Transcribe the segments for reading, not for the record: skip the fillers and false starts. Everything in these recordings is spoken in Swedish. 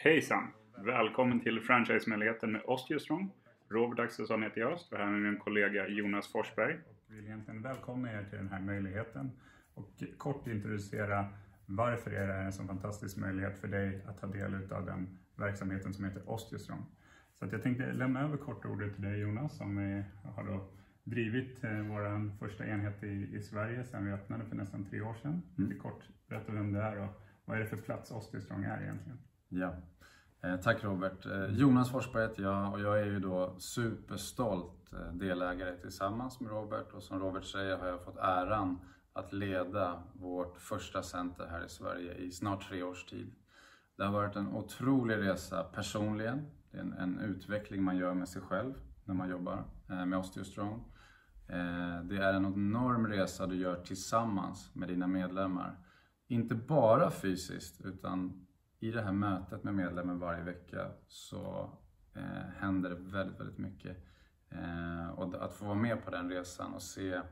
Hejsan! Välkommen till franchise-möjligheten med Osteostrong. Robert Axelsson heter jag och här med min kollega Jonas Forsberg. Jag vill egentligen välkomna er till den här möjligheten och kort introducera varför är det en så fantastisk möjlighet för dig att ta del av den verksamheten som heter Osteostrong. Så att jag tänkte lämna över kort ordet till dig Jonas som har då drivit vår första enhet i Sverige sedan vi öppnade för nästan 3 år sedan. Kort berätta vem det är och vad är det för plats Osteostrong är egentligen? Ja, tack Robert. Jonas Forsberg heter jag och jag är ju då superstolt delägare tillsammans med Robert. Och som Robert säger har jag fått äran att leda vårt första center här i Sverige i snart 3 års tid. Det har varit en otrolig resa personligen. Det är en utveckling man gör med sig själv när man jobbar med Osteostrong. Det är en enorm resa du gör tillsammans med dina medlemmar. Inte bara fysiskt utan i det här mötet med medlemmen varje vecka så händer det väldigt, väldigt mycket. Och att få vara med på den resan och se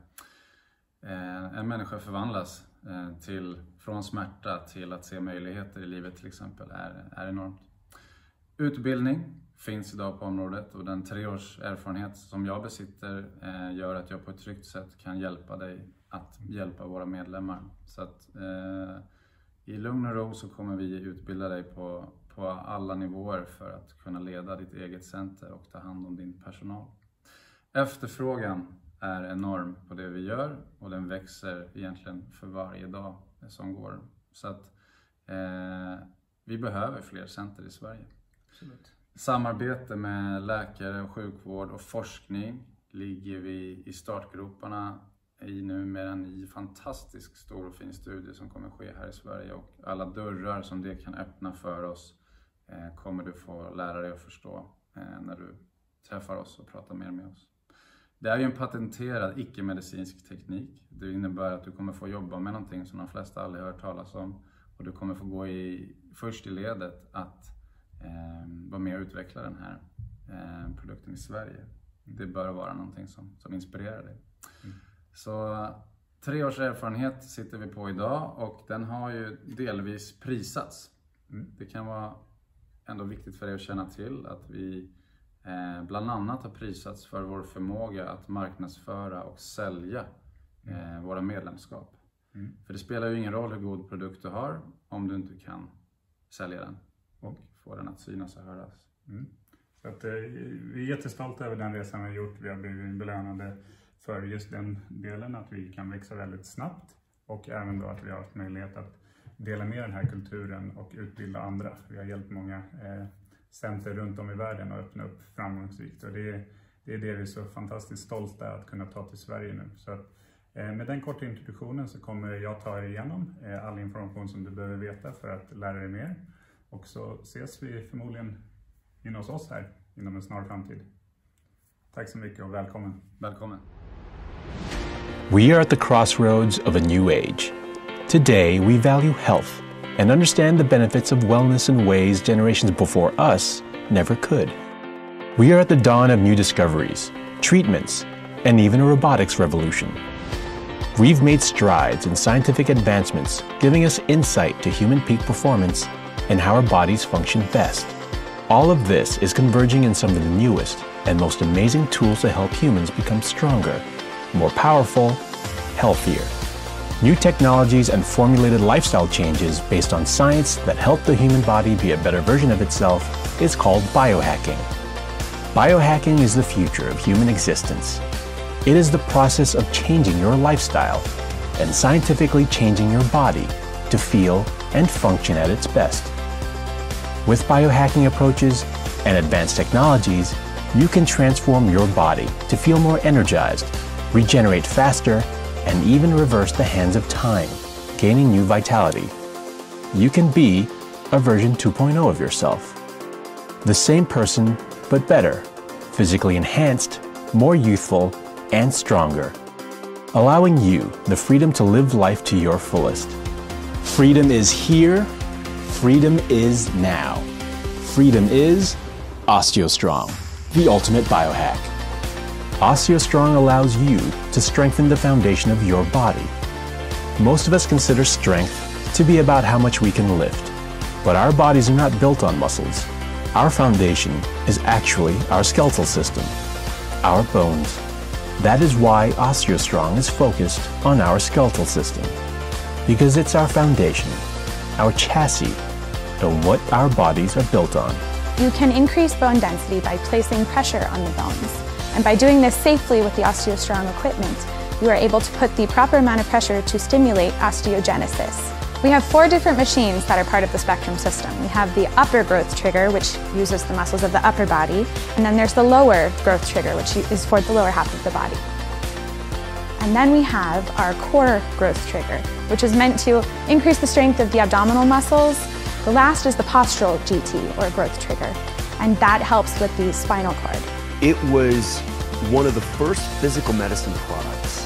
en människa förvandlas från smärta till att se möjligheter i livet till exempel är enormt. Utbildning finns idag på området och den 3 års erfarenhet som jag besitter gör att jag på ett tryggt sätt kan hjälpa dig att hjälpa våra medlemmar. Så att i lugn och ro så kommer vi utbilda dig på alla nivåer för att kunna leda ditt eget center och ta hand om din personal. Efterfrågan är enorm på det vi gör och den växer egentligen för varje dag som går. Så att vi behöver fler center i Sverige. Absolut. Samarbete med läkare och sjukvård och forskning ligger vi i startgroparna i nu med en ny fantastisk stor och fin studie som kommer ske här i Sverige. Och alla dörrar som det kan öppna för oss kommer du få lära dig att förstå när du träffar oss och pratar mer med oss. Det är ju en patenterad icke-medicinsk teknik. Det innebär att du kommer få jobba med någonting som de flesta aldrig hört talas om. Och du kommer få gå först i ledet att vara med och utveckla den här produkten i Sverige. Det bör vara någonting som inspirerar dig. Så 3 års erfarenhet sitter vi på idag och den har ju delvis prisats. Det kan vara ändå viktigt för dig att känna till att vi bland annat har prisats för vår förmåga att marknadsföra och sälja våra medlemskap. För det spelar ju ingen roll hur god produkt du har om du inte kan sälja den och få den att synas och höras. Så att, vi är jättestolta över den resan vi har gjort. Vi har blivit belönade för just den delen att vi kan växa väldigt snabbt och även då att vi har haft möjlighet att dela med den här kulturen och utbilda andra. Vi har hjälpt många center runt om i världen att öppna upp framgångsrikt och det är det vi är så fantastiskt stolta att kunna ta till Sverige nu. Så att, med den korta introduktionen så kommer jag ta er igenom all information som du behöver veta för att lära dig mer. Och så ses vi förmodligen inne hos oss här inom en snar framtid. Tack så mycket och välkommen. Välkommen. We are at the crossroads of a new age. Today, we value health and understand the benefits of wellness in ways generations before us never could. We are at the dawn of new discoveries, treatments, and even a robotics revolution. We've made strides in scientific advancements, giving us insight to human peak performance and how our bodies function best. All of this is converging in some of the newest and most amazing tools to help humans become stronger, more powerful, healthier. New technologies and formulated lifestyle changes based on science that help the human body be a better version of itself is called biohacking. Biohacking is the future of human existence. It is the process of changing your lifestyle and scientifically changing your body to feel and function at its best. With biohacking approaches and advanced technologies, you can transform your body to feel more energized, regenerate faster, and even reverse the hands of time, gaining new vitality. You can be a version 2.0 of yourself. The same person, but better, physically enhanced, more youthful, and stronger, allowing you the freedom to live life to your fullest. Freedom is here. Freedom is now. Freedom is Osteostrong, the ultimate biohack. Osteostrong allows you to strengthen the foundation of your body. Most of us consider strength to be about how much we can lift. But our bodies are not built on muscles. Our foundation is actually our skeletal system, our bones. That is why OsteoStrong is focused on our skeletal system, because it's our foundation, our chassis, and what our bodies are built on. You can increase bone density by placing pressure on the bones. And by doing this safely with the OsteoStrong equipment, you are able to put the proper amount of pressure to stimulate osteogenesis. We have 4 different machines that are part of the Spectrum system. We have the upper growth trigger, which uses the muscles of the upper body, and then there's the lower growth trigger, which is for the lower half of the body. And then we have our core growth trigger, which is meant to increase the strength of the abdominal muscles. The last is the postural GT, or growth trigger, and that helps with the spinal cord. It was one of the first physical medicine products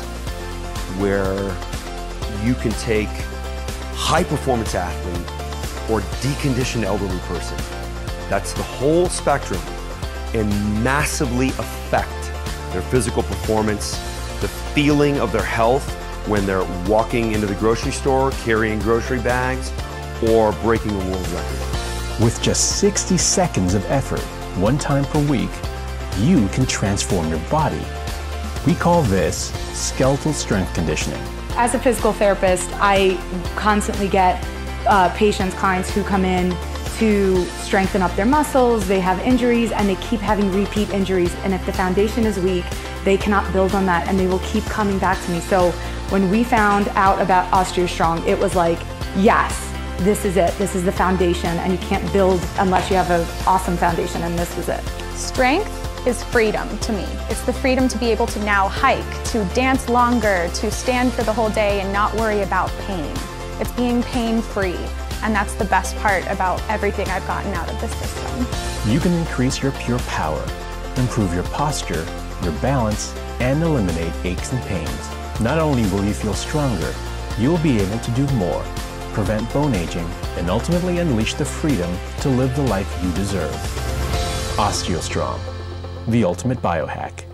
where you can take high-performance athlete or deconditioned elderly person, that's the whole spectrum, and massively affect their physical performance, the feeling of their health when they're walking into the grocery store, carrying grocery bags, or breaking a world record. With just 60 seconds of effort, 1 time per week, you can transform your body. We call this skeletal strength conditioning. As a physical therapist, I constantly get patients, clients who come in to strengthen up their muscles, they have injuries, and they keep having repeat injuries. And if the foundation is weak, they cannot build on that, and they will keep coming back to me. So when we found out about OsteoStrong, it was like, yes, this is it. This is the foundation, and you can't build unless you have an awesome foundation, and this was it. Strength is freedom to me. It's the freedom to be able to now hike, to dance longer, to stand for the whole day and not worry about pain. It's being pain-free, and that's the best part about everything I've gotten out of this system. You can increase your pure power, improve your posture, your balance, and eliminate aches and pains. Not only will you feel stronger, you'll be able to do more, prevent bone aging, and ultimately unleash the freedom to live the life you deserve. OsteoStrong, the ultimate biohack.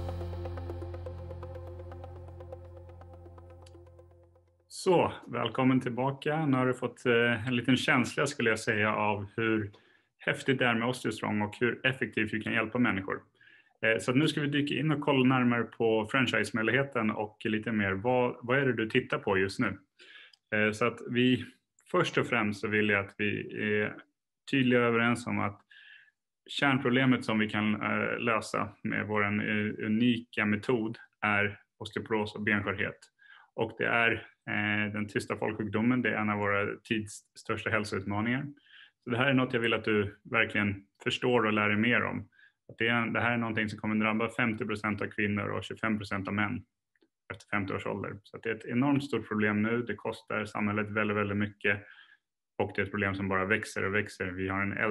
Så, välkommen tillbaka. Nu har du fått en liten känsla, skulle jag säga, av hur häftigt det är med OsteoStrong och hur effektivt vi kan hjälpa människor. Så nu ska vi dyka in och kolla närmare på franchise-möjligheten och lite mer vad är det du tittar på just nu. Så att vi först och främst så vill jag att vi är tydliga överens om att kärnproblemet som vi kan lösa med vår unika metod är osteoporos och benskörhet. Och det är den tysta folksjukdomen, det är en av våra tids största hälsoutmaningar. Så det här är något jag vill att du verkligen förstår och lär dig mer om. Att det här är någonting som kommer drabba 50% av kvinnor och 25% av män efter 50 års ålder. Så att det är ett enormt stort problem nu, det kostar samhället väldigt, väldigt mycket. Och det är ett problem som bara växer och växer. Vi har en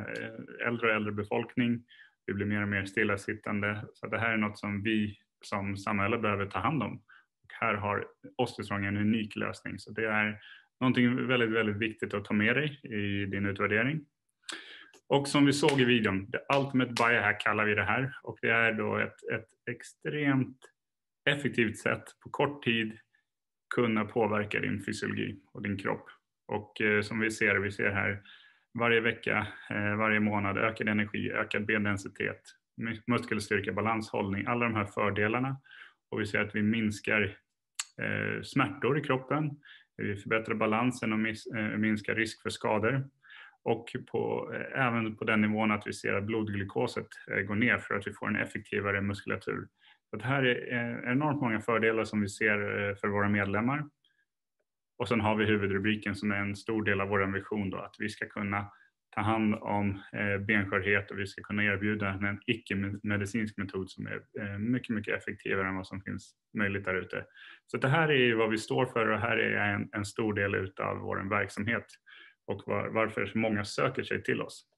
äldre befolkning. Vi blir mer och mer stillasittande. Så det här är något som vi som samhälle behöver ta hand om. Och här har OsteoStrong en unik lösning. Så det är någonting väldigt, väldigt viktigt att ta med dig i din utvärdering. Och som vi såg i videon, The Ultimate Biohack kallar vi det här. Och det är då ett extremt effektivt sätt på kort tid kunna påverka din fysiologi och din kropp. Och som vi ser här varje vecka, varje månad ökad energi, ökad bendensitet, muskelstyrka, balanshållning, alla de här fördelarna. Och vi ser att vi minskar smärtor i kroppen, vi förbättrar balansen och minskar risk för skador. Och även på den nivån att vi ser att blodglukoset går ner för att vi får en effektivare muskulatur. Så det här är enormt många fördelar som vi ser för våra medlemmar. Och sen har vi huvudrubriken som är en stor del av vår vision då, att vi ska kunna ta hand om benskörhet och vi ska kunna erbjuda en icke-medicinsk metod som är mycket, mycket effektivare än vad som finns möjligt där ute. Så det här är vad vi står för och här är en stor del av vår verksamhet och varför så många söker sig till oss.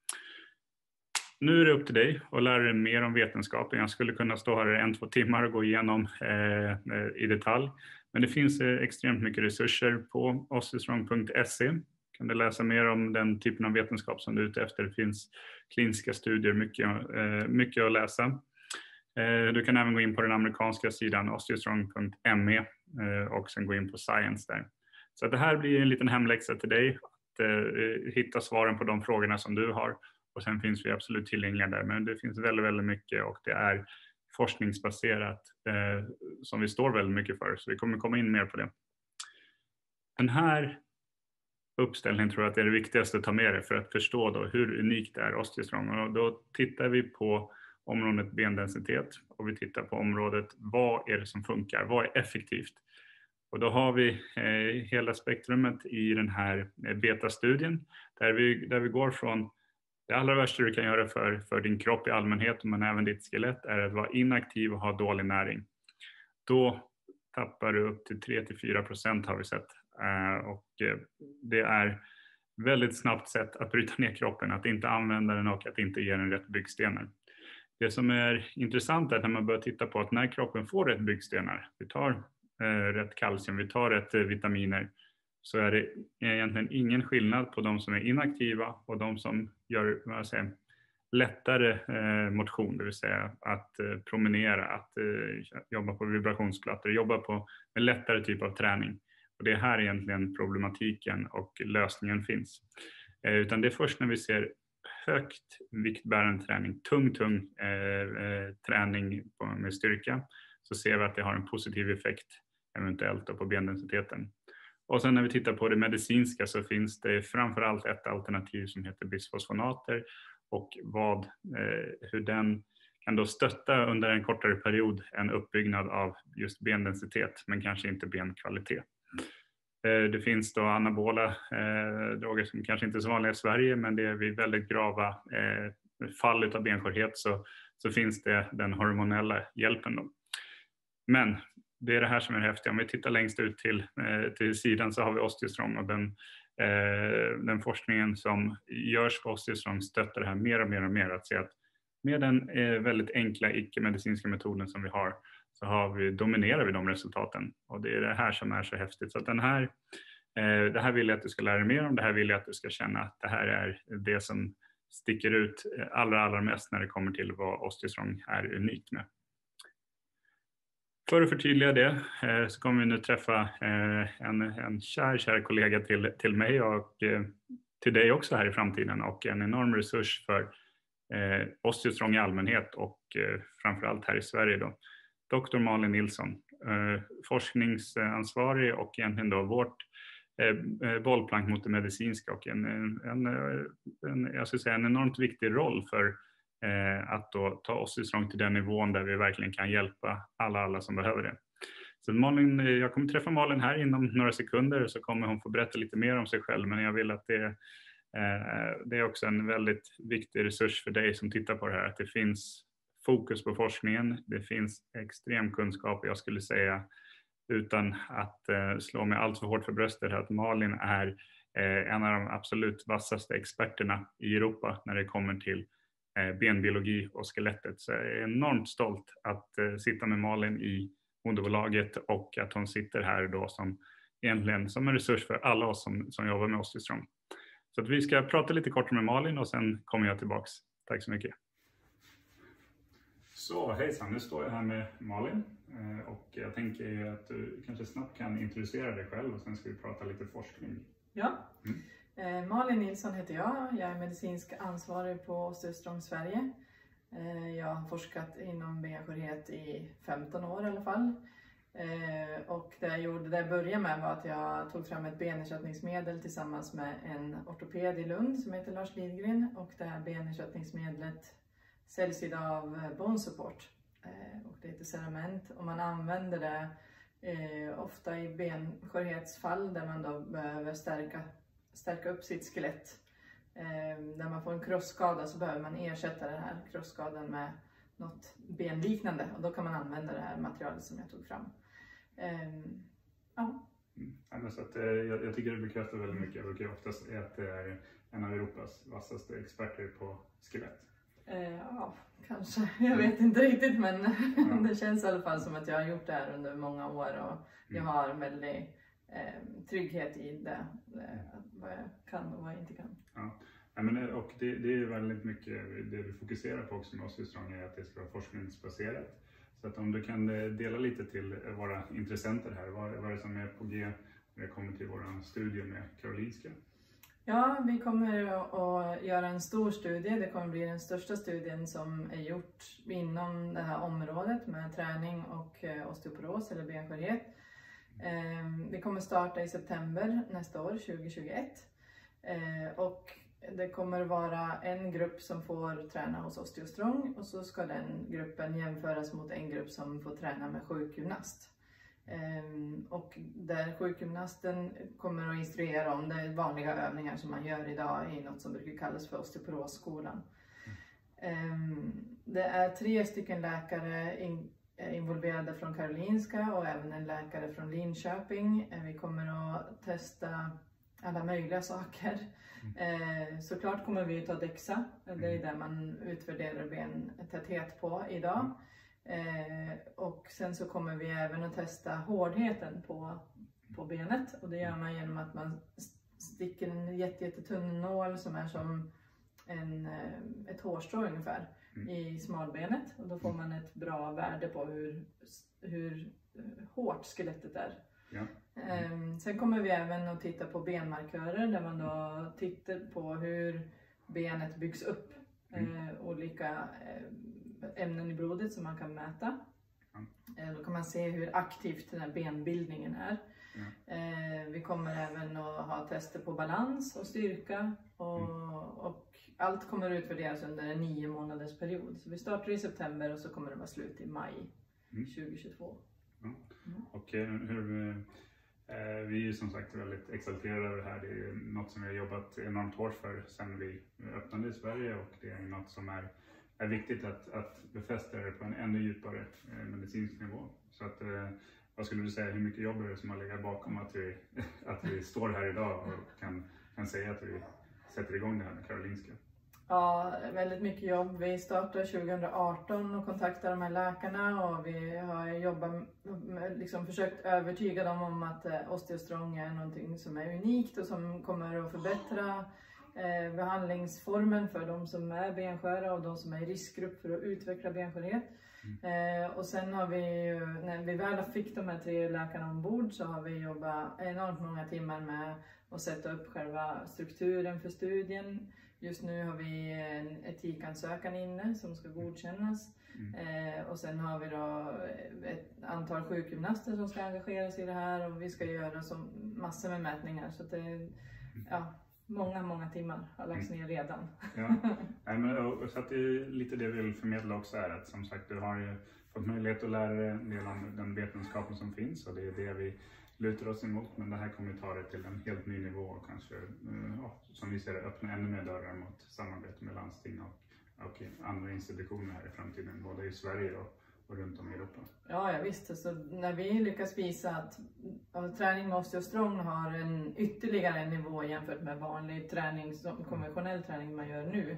Nu är det upp till dig att lära dig mer om vetenskapen. Jag skulle kunna stå här 1-2 timmar och gå igenom i detalj. Men det finns extremt mycket resurser på osteostrong.se. Kan du läsa mer om den typen av vetenskap som du är ute efter. Det finns kliniska studier, mycket att läsa. Du kan även gå in på den amerikanska sidan osteostrong.me och sen gå in på Science där. Så det här blir en liten hemläxa till dig. hitta svaren på de frågorna som du har. Och sen finns vi absolut tillgängliga där. Men det finns väldigt, väldigt mycket och det är forskningsbaserat som vi står väldigt mycket för. Så vi kommer komma in mer på det. Den här uppställningen tror jag att det är det viktigaste att ta med dig för att förstå då hur unikt är OsteoStrong. Och då tittar vi på området bendensitet och vi tittar på området vad är det som funkar, vad är effektivt. Och då har vi hela spektrumet i den här betastudien där vi går från det allra värsta du kan göra för din kropp i allmänhet men även ditt skelett är att vara inaktiv och ha dålig näring. Då tappar du upp till 3-4% har vi sett. Och det är väldigt snabbt sätt att bryta ner kroppen, att inte använda den och att inte ge den rätt byggstenar. Det som är intressant är att när man börjar titta på att när kroppen får rätt byggstenar, vi tar rätt kalcium, vi tar rätt vitaminer, så är det egentligen ingen skillnad på de som är inaktiva och de som gör lättare motion, det vill säga att promenera, att jobba på vibrationsplattor, jobba på en lättare typ av träning. Och det är här egentligen problematiken och lösningen finns. Utan det är först när vi ser högt viktbärande träning, tung träning med styrka, så ser vi att det har en positiv effekt eventuellt på bendensiteten. Och sen när vi tittar på det medicinska så finns det framförallt ett alternativ som heter bisfosfonater och hur den kan då stötta under en kortare period en uppbyggnad av just bendensitet men kanske inte benkvalitet. Det finns då anabola droger som kanske inte är så vanliga i Sverige men det är vid väldigt grava fall av benskörhet så finns det den hormonella hjälpen då. Men det är det här som är häftigt. Om vi tittar längst ut till sidan så har vi OsteoStrong och den forskningen som görs på OsteoStrong stöttar det här mer och mer att se att med den väldigt enkla icke-medicinska metoden som vi har så dominerar vi de resultaten. Och det är det här som är så häftigt. Så att det här vill jag att du ska lära dig mer om. Det här vill jag att du ska känna att det här är det som sticker ut allra mest när det kommer till vad OsteoStrong är unikt med. För att förtydliga det så kommer vi nu träffa en kär kollega till mig och till dig också här i framtiden och en enorm resurs för OsteoStrong i allmänhet och framförallt här i Sverige då. Dr. Malin Nilsson, forskningsansvarig och egentligen då vårt bollplank mot det medicinska och jag skulle säga en enormt viktig roll för att då ta OsteoStrong till den nivån där vi verkligen kan hjälpa alla som behöver det. Så Malin, jag kommer träffa Malin här inom några sekunder så kommer hon få berätta lite mer om sig själv men jag vill att det är också en väldigt viktig resurs för dig som tittar på det här att det finns fokus på forskningen, det finns extrem kunskap jag skulle säga utan att slå mig allt för hårt för bröstet att Malin är en av de absolut vassaste experterna i Europa när det kommer till benbiologi och skelettet. Så jag är enormt stolt att sitta med Malin i moderbolaget och att hon sitter här då som en resurs för alla oss som jobbar med OsteoStrong. Så att vi ska prata lite kort med Malin och sen kommer jag tillbaks. Tack så mycket. Så hejsan, nu står jag här med Malin och jag tänker att du kanske snabbt kan introducera dig själv och sen ska vi prata lite forskning. Ja, Malin Nilsson heter jag. Jag är medicinsk ansvarig på OsteoStrong Sverige. Jag har forskat inom benskörhet i 15 år i alla fall. Och det jag började med var att jag tog fram ett benersättningsmedel tillsammans med en ortoped i Lund som heter Lars Lidgren. Och det här benersättningsmedlet säljs idag av Bone Support. Och det heter Cerament och man använder det ofta i benskörhetsfall där man då behöver stärka upp sitt skelett. När man får en krossskada så behöver man ersätta den här krossskadan med något benliknande och då kan man använda det här materialet som jag tog fram. Ja. Så att, jag tycker det bekräftar väldigt mycket. Jag brukar oftast säga att det är en av Europas vassaste experter på skelett. Ja, kanske. Jag vet inte riktigt men det känns i alla fall som att jag har gjort det här under många år och jag har en väldigt trygghet i det, vad jag kan och vad jag inte kan. Ja, men, och det är väldigt mycket det vi fokuserar på också med OsteoStrong är att det ska vara forskningsbaserat. Så att om du kan dela lite till våra intressenter här, vad är det som är på G när det kommer till vår studie med Karolinska? Ja, vi kommer att göra en stor studie. Det kommer bli den största studien som är gjort inom det här området med träning och osteoporos eller benskörhet. Vi kommer starta i september nästa år, 2021. Och det kommer vara en grupp som får träna hos osteostrong och så ska den gruppen jämföras mot en grupp som får träna med sjukgymnast. Och där sjukgymnasten kommer att instruera om det vanliga övningar som man gör idag i något som brukar kallas för osteoporosskolan. Det är 3 stycken läkare involverade från Karolinska och även en läkare från Linköping. Vi kommer att testa alla möjliga saker. Såklart kommer vi att ta DEXA, det är där man utvärderar bentäthet på idag. Och sen så kommer vi även att testa hårdheten på benet, och det gör man genom att man sticker en jättetunn nål som är som ett hårstrå ungefär i smalbenet, och då får man ett bra värde på hur hårt skelettet är. Ja. Sen kommer vi även att titta på benmarkörer där man då tittar på hur benet byggs upp. Olika ämnen i blodet som man kan mäta. Då kan man se hur aktivt den här benbildningen är. Vi kommer även att ha tester på balans och styrka. Och allt kommer att utvärderas under en 9 månaders period. Så vi startar i september och så kommer det vara slut i maj 2022. Och vi är som sagt väldigt exalterade över det här. Det är något som vi har jobbat enormt hårt för sedan vi öppnade i Sverige, och det är något som är viktigt att befästa det på en ännu djupare medicinsk nivå. Så att, vad skulle du säga, hur mycket jobb är det som har legat bakom att vi står här idag och kan säga att vi sätter igång det här med Karolinska? Ja, väldigt mycket jobb. Vi startade 2018 och kontaktade de här läkarna, och vi har jobbat, försökt övertyga dem om att osteostrong är någonting som är unikt och som kommer att förbättra behandlingsformen för de som är bensköra och de som är i riskgrupp för att utveckla benskörhet. Och sen har vi, när vi väl fick de här 3 läkarna ombord, så har vi jobbat enormt många timmar med att sätta upp själva strukturen för studien. Just nu har vi en etikansökan inne som ska godkännas. Och sen har vi då ett antal sjukgymnaster som ska engageras i det här, och vi ska göra massor med mätningar. Så att det, många timmar har lagts ner redan. Ja. Så att det är lite det vi vill förmedla också, är att som sagt du har ju fått möjlighet att lära dig en del om den vetenskapen som finns, och det är det vi lutar oss emot, men det här kommer ta det till en helt ny nivå och kanske, som vi ser det, öppna ännu mer dörrar mot samarbete med landsting och andra institutioner här i framtiden, både i Sverige och runt om i Europa. Ja, visst. Så när vi lyckas visa att träning med osteostrong har en ytterligare nivå jämfört med vanlig träning, konventionell träning man gör nu,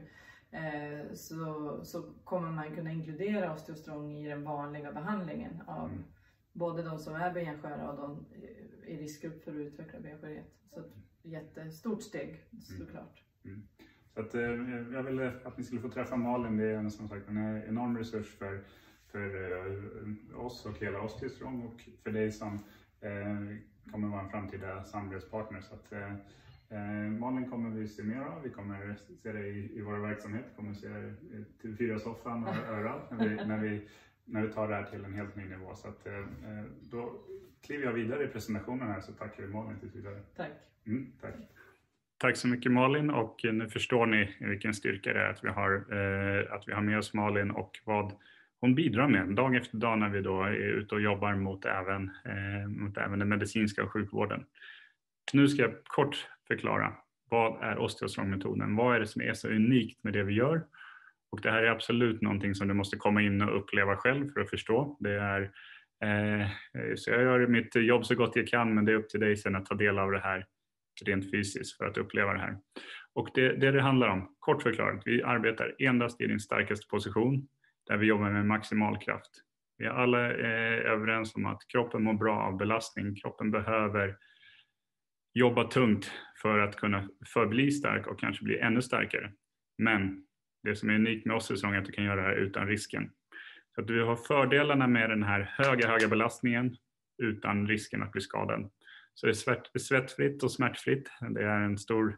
så kommer man kunna inkludera osteostrong i den vanliga behandlingen av både de som är bensköra och de i riskgrupp för att utveckla benskörhet. Så ett jättestort steg, såklart. Så att, jag ville att ni skulle få träffa Malin. Det är som sagt en enorm resurs för oss och hela Osteostrong, och för dig som kommer vara en framtida samarbetspartner. Så att, Malin kommer vi se mer av. Vi kommer se dig i vår verksamhet. Vi kommer se dig till TV4-soffan och överallt när vi tar det här till en helt ny nivå. Så att, då kliver jag vidare i presentationen här, så tackar vi Malin tills vidare. Tack. Tack. Tack så mycket Malin, och nu förstår ni vilken styrka det är att vi har med oss Malin och vad hon bidrar med dag efter dag när vi då är ute och jobbar mot även den medicinska och sjukvården. Nu ska jag kort förklara, vad är osteostrongmetoden? Vad är det som är så unikt med det vi gör? Och det här är absolut någonting som du måste komma in och uppleva själv för att förstå. Så jag gör mitt jobb så gott jag kan, men det är upp till dig sen att ta del av det här rent fysiskt för att uppleva det här. Och det handlar om, kort förklarat, vi arbetar endast i din starkaste position där vi jobbar med maximal kraft. Vi är alla överens om att kroppen mår bra av belastning. Kroppen behöver jobba tungt för att kunna förbli stark och kanske bli ännu starkare. Men det som är unikt med osteostrong är att du kan göra det här utan risken. Så att du har fördelarna med den här höga belastningen utan risken att bli skadad. Så det är svettfritt och smärtfritt. Det är en stor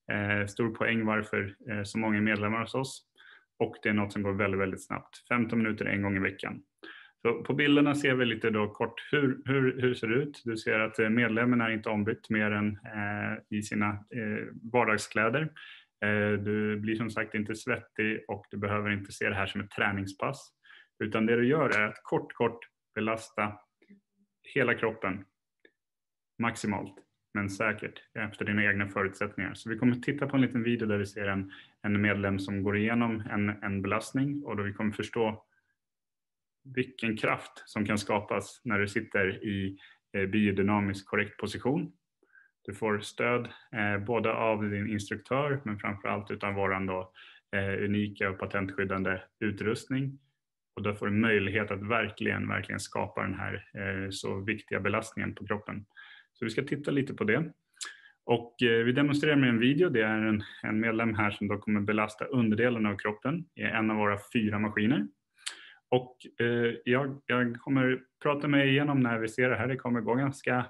Stor poäng varför så många medlemmar hos oss. Och det är något som går väldigt, väldigt snabbt. 15 minuter en gång i veckan. Så på bilderna ser vi lite då kort hur ser det ut. Du ser att medlemmen är inte ombytt mer än i sina vardagskläder. Du blir som sagt inte svettig och du behöver inte se det här som ett träningspass. Utan det du gör är att kort belasta hela kroppen maximalt, men säkert efter dina egna förutsättningar. Så vi kommer titta på en liten video där vi ser en medlem som går igenom en belastning och då vi kommer förstå vilken kraft som kan skapas när du sitter i biodynamiskt korrekt position. Du får stöd både av din instruktör men framförallt utav våran då, unika och patentskyddande utrustning. Och då får du möjlighet att verkligen skapa den här så viktiga belastningen på kroppen. Så vi ska titta lite på det. Och vi demonstrerar med en video. Det är en medlem här som då kommer belasta underdelen av kroppen i en av våra 4 maskiner. Och jag kommer prata mig igenom när vi ser det här. Det kommer gå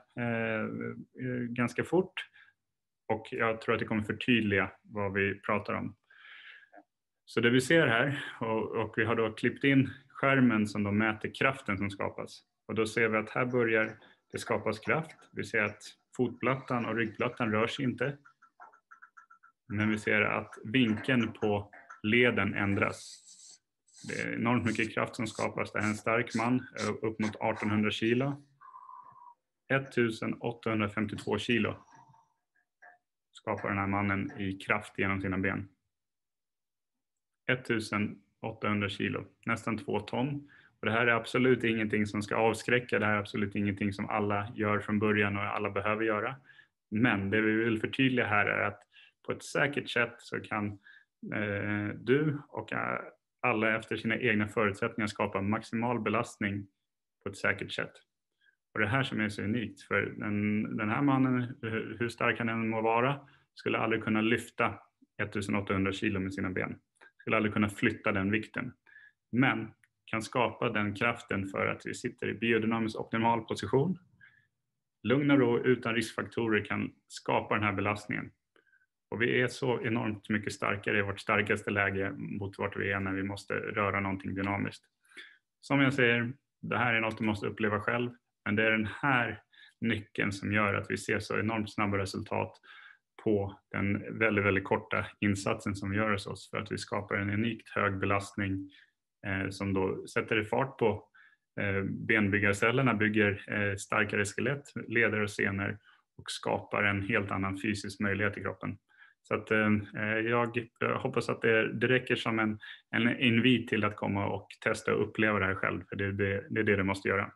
ganska fort. Och jag tror att det kommer förtydliga vad vi pratar om. Så det vi ser här, och vi har då klippt in skärmen som då mäter kraften som skapas. Och då ser vi att här börjar det skapas kraft. Vi ser att fotplattan och ryggplattan rör sig inte. Men vi ser att vinkeln på leden ändras. Det är enormt mycket kraft som skapas. Det är en stark man, upp mot 1800 kilo. 1852 kilo skapar den här mannen i kraft genom sina ben. 1800 kilo, nästan 2 ton. Och det här är absolut ingenting som ska avskräcka. Det här är absolut ingenting som alla gör från början och alla behöver göra. Men det vi vill förtydliga här är att på ett säkert sätt så kan du och alla efter sina egna förutsättningar skapa maximal belastning på ett säkert sätt. Och det här som är så unikt, för den här mannen, hur stark han än må vara, skulle aldrig kunna lyfta 1800 kilo med sina ben. Skulle aldrig kunna flytta den vikten. Men kan skapa den kraften för att vi sitter i biodynamisk optimal position. Lugn och ro utan riskfaktorer kan skapa den här belastningen. Och vi är så enormt mycket starkare i vårt starkaste läge mot vart vi är när vi måste röra någonting dynamiskt. Som jag säger, det här är något du måste uppleva själv. Men det är den här nyckeln som gör att vi ser så enormt snabba resultat på den väldigt, väldigt korta insatsen som vi gör hos oss. För att vi skapar en unikt hög belastning som då sätter fart på benbyggarcellerna, bygger starkare skelett, leder och senor och skapar en helt annan fysisk möjlighet i kroppen. Så att jag hoppas att det räcker som en invit till att komma och testa och uppleva det här själv. För det är det du måste göra.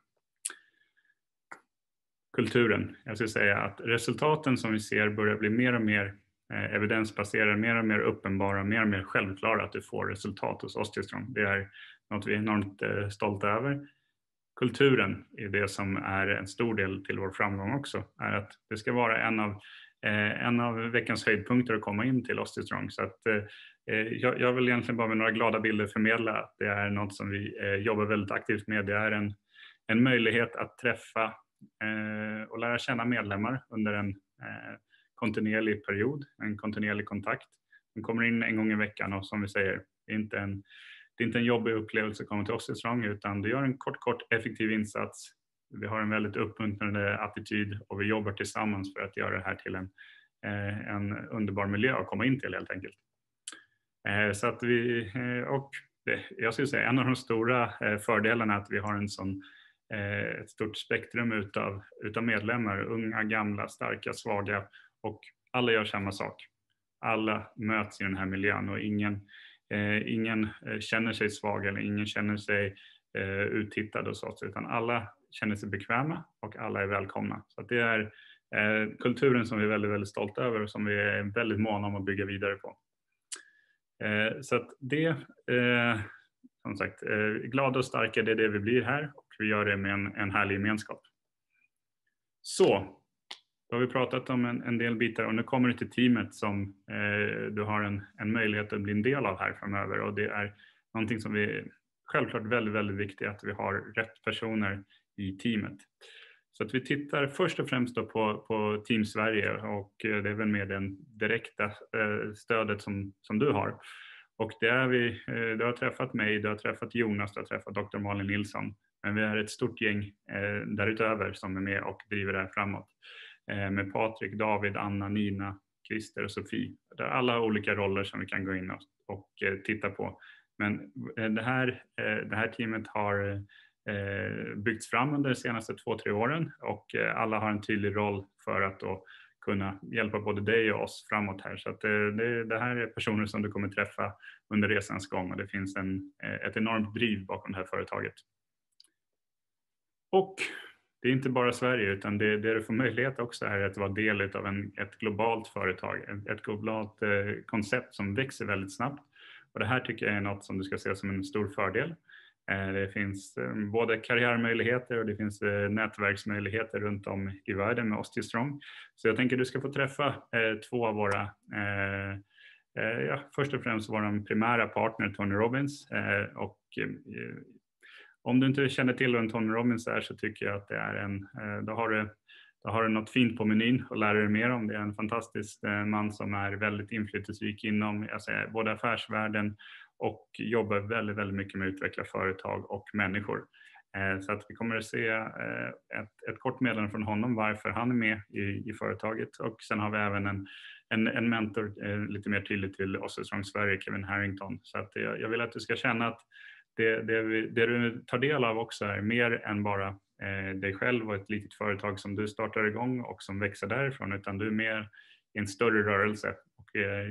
Kulturen. Jag skulle säga att resultaten som vi ser börjar bli mer och mer evidensbaserade, mer och mer uppenbara, mer och mer självklara att du får resultat hos OsteoStrong. Det är något vi är enormt stolta över. Kulturen är det som är en stor del till vår framgång också. Är att det ska vara en av veckans höjdpunkter att komma in till OsteoStrong. Så att jag vill egentligen bara med några glada bilder förmedla att det är något som vi jobbar väldigt aktivt med. Det är en möjlighet att träffa och lära känna medlemmar under en kontinuerlig period, en kontinuerlig kontakt. De kommer in en gång i veckan och som vi säger, det är inte en jobbig upplevelse att komma till OsteoStrong utan du gör en kort effektiv insats. Vi har en väldigt uppmuntrande attityd och vi jobbar tillsammans för att göra det här till en underbar miljö att komma in till helt enkelt. Så att jag skulle säga en av de stora fördelarna är att vi har ett stort spektrum utav medlemmar, unga, gamla, starka, svaga och alla gör samma sak. Alla möts i den här miljön och ingen känner sig svag eller ingen känner sig uttittad och så, utan alla känner sig bekväma och alla är välkomna. Så att det är kulturen som vi är väldigt, väldigt stolta över och som vi är väldigt måna om att bygga vidare på. Så att det, som sagt, glada och starka, det är det vi blir här och vi gör det med en härlig gemenskap. Så, då har vi pratat om en del bitar och nu kommer det till teamet som du har en möjlighet att bli en del av här framöver och det är någonting som vi självklart väldigt, väldigt viktigt att vi har rätt personer i teamet. Så att vi tittar först och främst då på Team Sverige, och det är väl med den direkta stödet som du har. Och det är du har träffat mig, du har träffat Jonas, du har träffat Dr. Malin Nilsson. Men vi är ett stort gäng därutöver som är med och driver det här framåt. Med Patrik, David, Anna, Nina, Christer och Sofie. Det är alla olika roller som vi kan gå in och titta på. Men det här teamet har byggts fram under de senaste 2-3 åren, och alla har en tydlig roll för att då kunna hjälpa både dig och oss framåt här. Så att det här är personer som du kommer träffa under resans gång, och det finns ett enormt driv bakom det här företaget. Och det är inte bara Sverige, utan det du får möjlighet också är att vara del av ett globalt företag, ett globalt koncept som växer väldigt snabbt. Och det här tycker jag är något som du ska se som en stor fördel. Det finns både karriärmöjligheter och det finns nätverksmöjligheter runt om i världen med OsteoStrong. Så jag tänker att du ska få träffa 2 av våra, först och främst vår primära partner Tony Robbins. Och om du inte känner till vem Tony Robbins är, så tycker jag att det är då har du något fint på menyn och lär dig mer om. Det är en fantastisk man som är väldigt inflytelserik inom både affärsvärlden och jobbar väldigt, väldigt mycket med att utveckla företag och människor. Så att vi kommer att se ett kort meddelande från honom varför han är med i företaget. Och sen har vi även en mentor lite mer tydligt till OsteoStrong Sverige, Kevin Harrington. Så att jag vill att du ska känna att det du tar del av också är mer än bara dig själv och ett litet företag som du startar igång och som växer därifrån, utan du är mer i en större rörelse. Och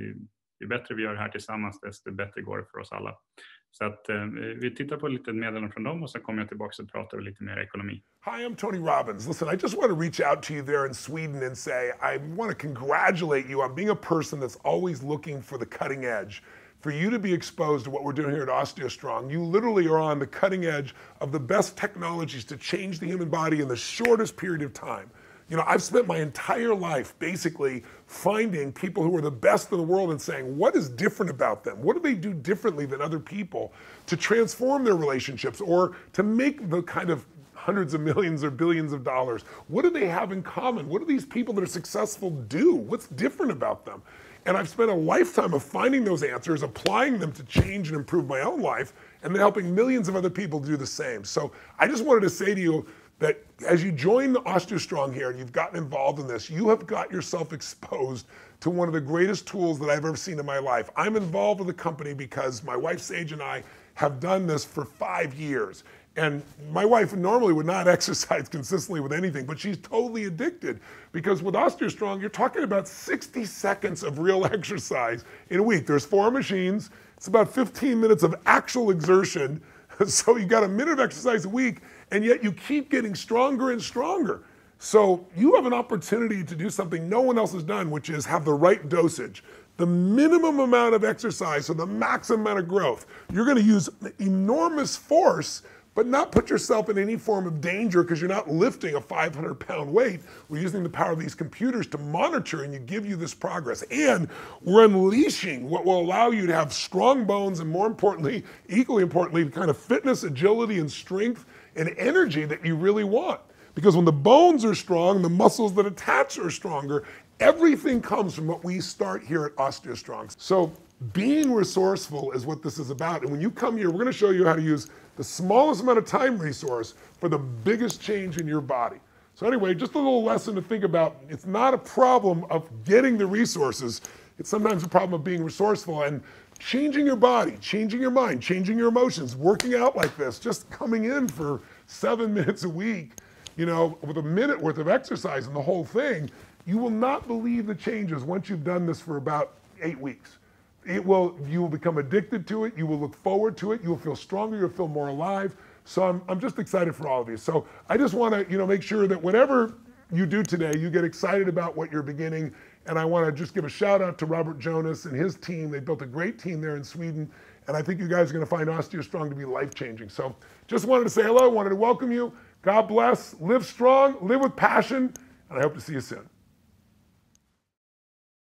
ju bättre vi gör det här tillsammans, desto bättre går det för oss alla. Så att vi tittar på lite meddelanden från dem, och så kommer jag tillbaka och pratar lite mer ekonomi. Hi, I'm Tony Robbins. Listen, I just want to reach out to you there in Sweden and say I want to congratulate you on being a person that's always looking for the cutting edge. For you to be exposed to what we're doing here at OsteoStrong, you literally are on the cutting edge of the best technologies to change the human body in the shortest period of time. You know, I've spent my entire life basically finding people who are the best in the world and saying, what is different about them? What do they do differently than other people to transform their relationships or to make the kind of hundreds of millions or billions of dollars? What do they have in common? What do these people that are successful do? What's different about them? And I've spent a lifetime of finding those answers, applying them to change and improve my own life, and then helping millions of other people do the same. So I just wanted to say to you that as you join OsteoStrong here and you've gotten involved in this, you have got yourself exposed to one of the greatest tools that I've ever seen in my life. I'm involved with the company because my wife Sage and I have done this for 5 years. And my wife normally would not exercise consistently with anything, but she's totally addicted because with OsteoStrong, you're talking about 60 seconds of real exercise in a week. There's 4 machines. It's about 15 minutes of actual exertion. So you got a minute of exercise a week, and yet you keep getting stronger and stronger. So you have an opportunity to do something no one else has done, which is have the right dosage. The minimum amount of exercise, so the maximum amount of growth. You're going to use enormous force, but not put yourself in any form of danger because you're not lifting a 500-pound weight. We're using the power of these computers to monitor and give you this progress. And we're unleashing what will allow you to have strong bones and, more importantly, equally importantly, the kind of fitness, agility, and strength and energy that you really want. Because when the bones are strong, the muscles that attach are stronger. Everything comes from what we start here at OsteoStrong. So being resourceful is what this is about. And when you come here, we're going to show you how to use the smallest amount of time resource for the biggest change in your body. So anyway, just a little lesson to think about. It's not a problem of getting the resources. It's sometimes a problem of being resourceful and changing your body, changing your mind, changing your emotions, working out like this, just coming in for 7 minutes a week, you know, with a minute worth of exercise and the whole thing. You will not believe the changes once you've done this for about 8 weeks. You will become addicted to it. You will look forward to it. You will feel stronger. You'll feel more alive. So I'm just excited for all of you. So I just want to, make sure that whatever you do today, you get excited about what you're beginning. And I want to just give a shout out to Robert Jonas and his team. They built a great team there in Sweden. And I think you guys are going to find OsteoStrong to be life-changing. So just wanted to say hello. Wanted to welcome you. God bless. Live strong. Live with passion. And I hope to see you soon.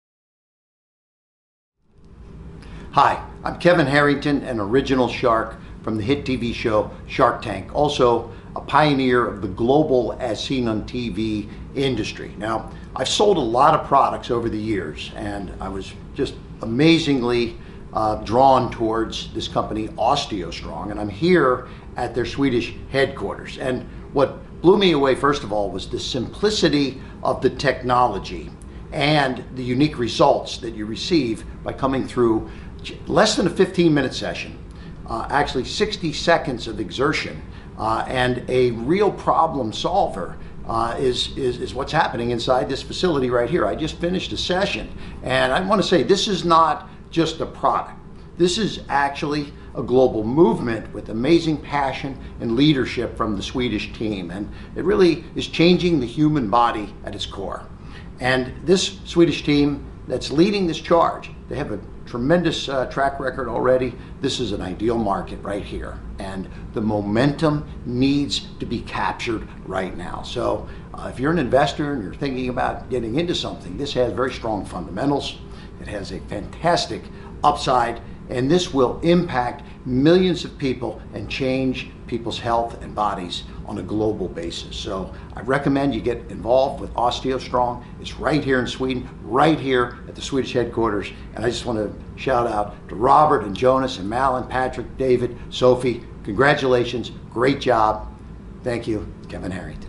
Hi, I'm Kevin Harrington, an original shark from the hit TV show Shark Tank, also a pioneer of the global as seen on TV industry. Now, I've sold a lot of products over the years, and I was just amazingly drawn towards this company OsteoStrong, and I'm here at their Swedish headquarters. And what blew me away, first of all, was the simplicity of the technology and the unique results that you receive by coming through less than a 15-minute session, actually 60 seconds of exertion, and a real problem solver is what's happening inside this facility right here. I just finished a session, and I want to say this is not just a product. This is actually a global movement with amazing passion and leadership from the Swedish team, and it really is changing the human body at its core. And this Swedish team that's leading this charge, they have a tremendous track record already. This is an ideal market right here, and the momentum needs to be captured right now. So if you're an investor and you're thinking about getting into something, this has very strong fundamentals. It has a fantastic upside, and this will impact millions of people and change people's health and bodies on a global basis. So I recommend you get involved with OsteoStrong. It's right here in Sweden, right here at the Swedish headquarters. And I just want to shout out to Robert and Jonas and Malin, Patrick, David, Sophie. Congratulations, great job. Thank you, Kevin Harrington.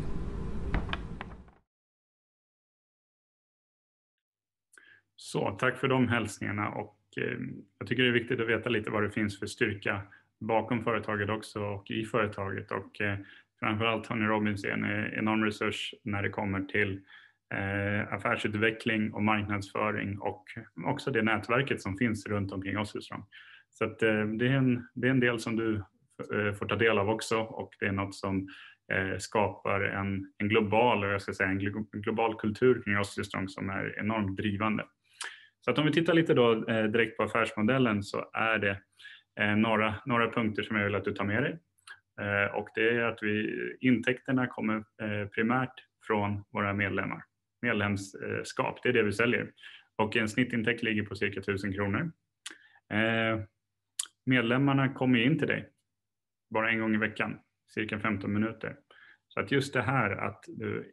Så tack för de hälsningarna, och jag tycker det är viktigt att veta lite vad det finns för styrka bakom företaget också och i företaget, och framförallt Tony Robbins är en enorm resurs när det kommer till affärsutveckling och marknadsföring, och också det nätverket som finns runt omkring OsteoStrong. Så att, det är en del som du får ta del av också, och det är något som skapar en global, jag ska säga, en global kultur kring OsteoStrong som är enormt drivande. Så att om vi tittar lite då direkt på affärsmodellen, så är det några punkter som jag vill att du tar med dig. Och det är att intäkterna kommer primärt från våra medlemmar. Medlemskap, det är det vi säljer. Och en snittintäkt ligger på cirka 1000 kronor. Medlemmarna kommer in till dig bara en gång i veckan, cirka 15 minuter. Så att just det här att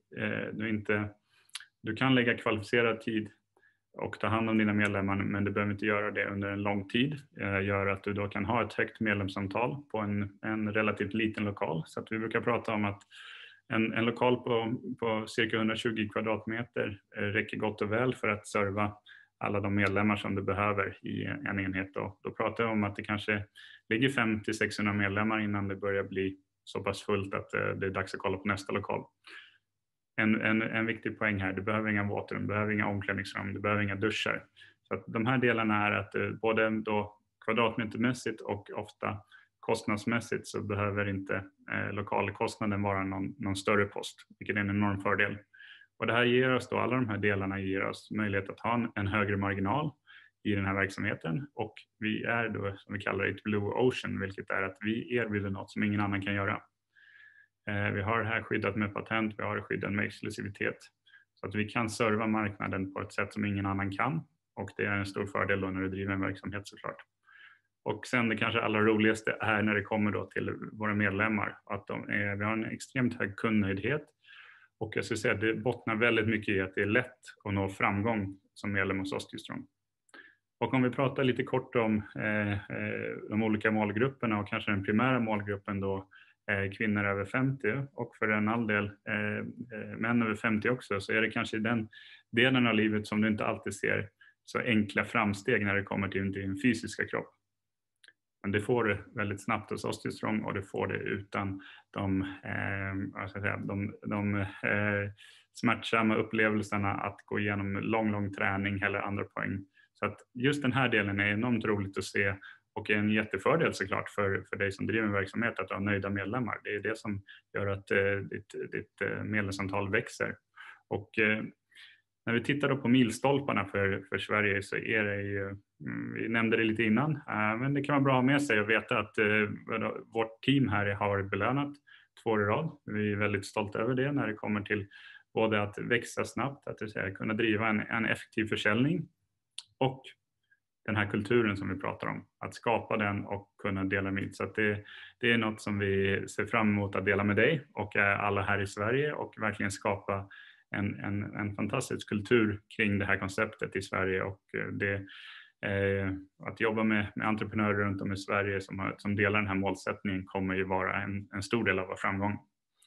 du kan lägga kvalificerad tid och ta hand om dina medlemmar, men du behöver inte göra det under en lång tid. Gör att du då kan ha ett högt medlemsantal på en relativt liten lokal. Så att vi brukar prata om att en lokal på cirka 120 kvadratmeter räcker gott och väl för att serva alla de medlemmar som du behöver i en enhet. Då pratar jag om att det kanske ligger 500-600 medlemmar innan det börjar bli så pass fullt att det är dags att kolla på nästa lokal. En viktig poäng här, du behöver inga våtrum, du behöver inga omklädningsrum, du behöver inga duschar. Så att de här delarna är att både då kvadratmetermässigt och ofta kostnadsmässigt så behöver inte lokalkostnaden vara någon större post, vilket är en enorm fördel. Och det här ger oss då, alla de här delarna ger oss möjlighet att ha en högre marginal i den här verksamheten, och vi är då, som vi kallar det, Blue Ocean, vilket är att vi erbjuder något som ingen annan kan göra. Vi har det här skyddat med patent, vi har det skyddat med exklusivitet. Så att vi kan serva marknaden på ett sätt som ingen annan kan, och det är en stor fördel då när du driver en verksamhet såklart. Och sen det kanske allra roligaste är när det kommer då till våra medlemmar, att vi har en extremt hög kundnöjdhet, och jag skulle säga att det bottnar väldigt mycket i att det är lätt att nå framgång som medlem hos OsteoStrong. Och om vi pratar lite kort om de olika målgrupperna, och kanske den primära målgruppen då kvinnor över 50, och för en all del män över 50 också, så är det kanske den delen av livet som du inte alltid ser så enkla framsteg när det kommer till din fysiska kropp. Men det får det väldigt snabbt hos OsteoStrong, och det får det utan de smärtsamma upplevelserna att gå igenom lång träning eller andra poäng. Så att just den här delen är enormt roligt att se, och en jättefördel såklart för dig som driver en verksamhet att ha nöjda medlemmar. Det är det som gör att ditt medlemsantal växer. Och när vi tittar då på milstolparna för Sverige, så är det ju, vi nämnde det lite innan, men det kan vara bra att ha med sig och veta att vårt team här har belönat 2 år i rad. Vi är väldigt stolta över det när det kommer till både att växa snabbt, att kunna driva en effektiv försäljning, och den här kulturen som vi pratar om. Att skapa den och kunna dela med. Så att det är något som vi ser fram emot att dela med dig och alla här i Sverige och verkligen skapa en fantastisk kultur kring det här konceptet i Sverige. Och att jobba med entreprenörer runt om i Sverige som delar den här målsättningen kommer ju vara en stor del av vår framgång.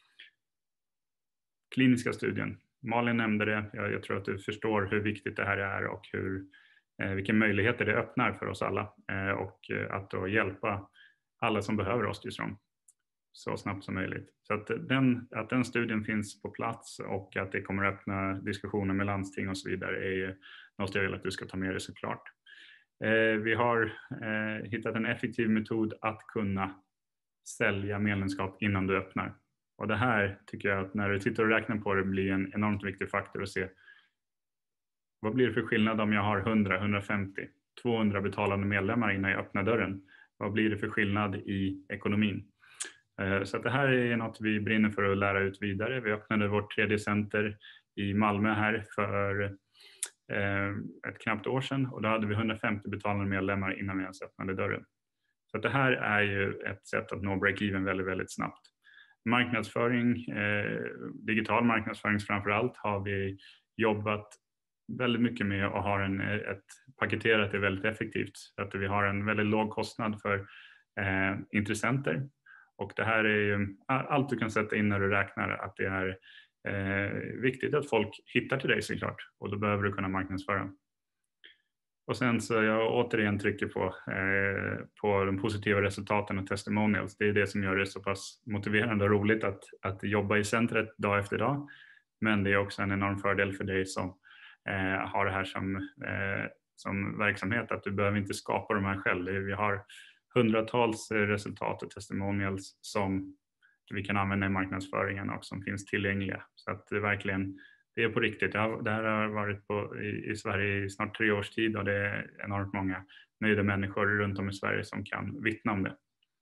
Kliniska studien. Malin nämnde det. Jag tror att du förstår hur viktigt det här är och vilka möjligheter det öppnar för oss alla. Och att då hjälpa alla som behöver osteostrong så snabbt som möjligt. Så att den studien finns på plats och att det kommer öppna diskussioner med landsting och så vidare är ju något jag vill att du ska ta med dig såklart. Vi har hittat en effektiv metod att kunna sälja medlemskap innan du öppnar. Och det här tycker jag att när du tittar och räknar på det blir en enormt viktig faktor att se. Vad blir det för skillnad om jag har 100, 150, 200 betalande medlemmar innan jag öppnar dörren? Vad blir det för skillnad i ekonomin? Så att det här är något vi brinner för att lära ut vidare. Vi öppnade vårt 3D center i Malmö här för ett knappt år sedan. Och då hade vi 150 betalande medlemmar innan vi ens öppnade dörren. Så att det här är ju ett sätt att nå break-even väldigt, väldigt snabbt. Marknadsföring, digital marknadsföring framförallt har vi jobbat väldigt mycket med och har paketerat det väldigt effektivt. Så att vi har en väldigt låg kostnad för intressenter. Och det här är ju allt du kan sätta in när du räknar att det är viktigt att folk hittar till dig såklart. Och då behöver du kunna marknadsföra. Och sen så jag återigen trycker på de positiva resultaten och testimonials. Det är det som gör det så pass motiverande och roligt att jobba i centret dag efter dag. Men det är också en enorm fördel för dig som har det här som verksamhet. Att du behöver inte skapa de här själv. Vi har hundratals resultat och testimonials som vi kan använda i marknadsföringen och som finns tillgängliga. Så att det verkligen, det är på riktigt. Det här har varit i Sverige i snart 3 års tid och det är enormt många nöjda människor runt om i Sverige som kan vittna om det.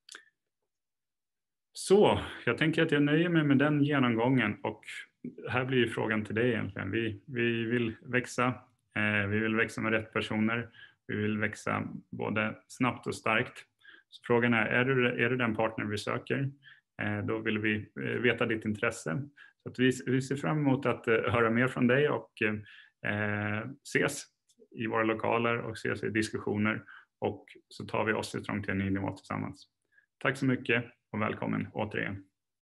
Så, jag tänker att jag nöjer mig med den genomgången och här blir ju frågan till dig egentligen. Vi vill växa. Vi vill växa med rätt personer. Vi vill växa både snabbt och starkt. Så frågan är du den partner vi söker? Då vill vi veta ditt intresse. Så att vi ser fram emot att höra mer från dig och ses i våra lokaler och ses i diskussioner. Och så tar vi osteostrong till en ny nivå tillsammans. Tack så mycket och välkommen återigen.